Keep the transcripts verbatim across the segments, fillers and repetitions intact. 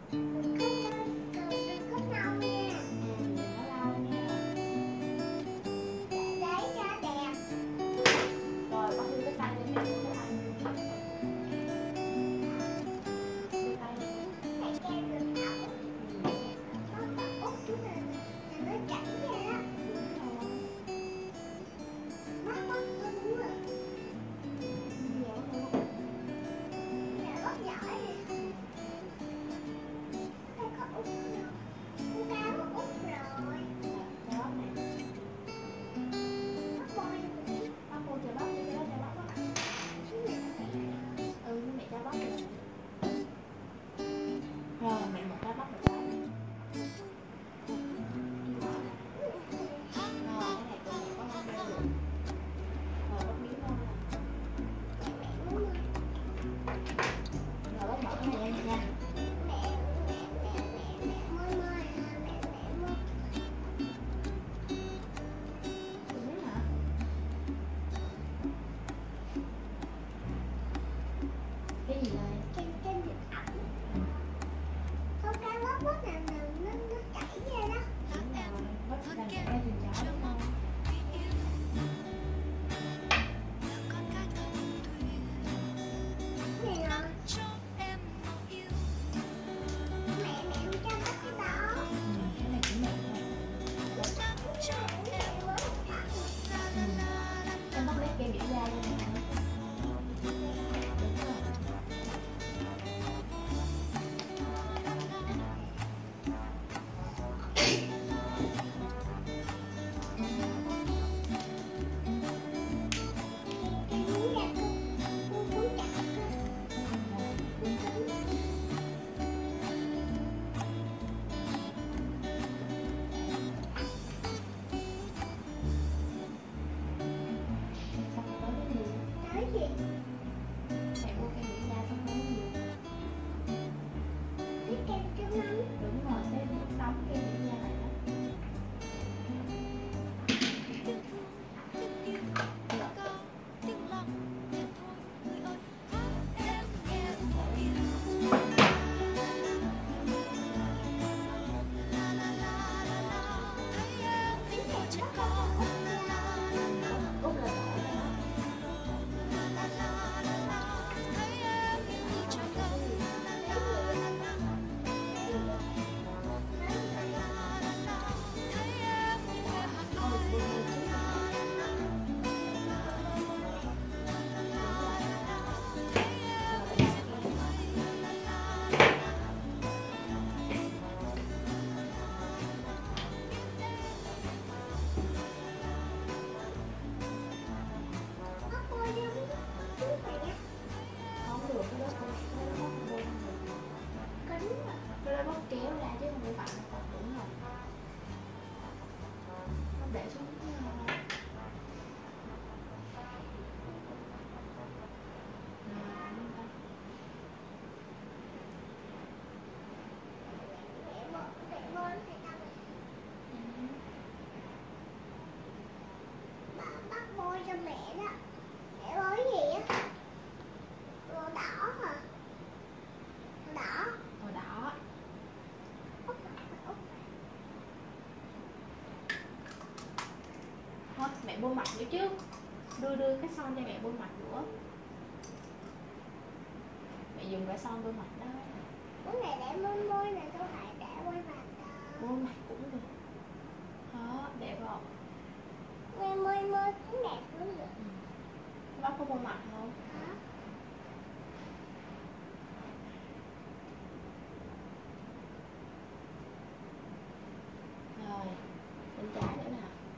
Mẹ bôi mặt nữa chứ. Đưa đưa cái son cho mẹ bôi mặt nữa. Mẹ dùng cái son bôi mặt đó. Cái này để môi môi này tôi phải để bôi mặt đó. Bôi mặt cũng được. Đó, đẹp không? Môi môi môi cũng đẹp luôn được. Ừ. Bác có bôi mặt không? Hả? Rồi, bên trái nữa nè.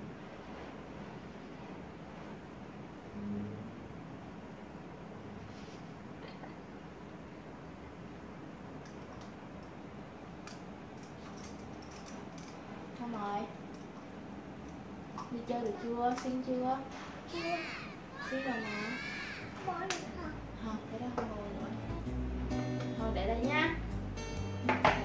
Xong rồi. Đi chơi được chưa? Xinh chưa? Chưa. Xinh rồi mà. Bôi được không? Không, cái đó không bôi nữa. Thôi để đây nha.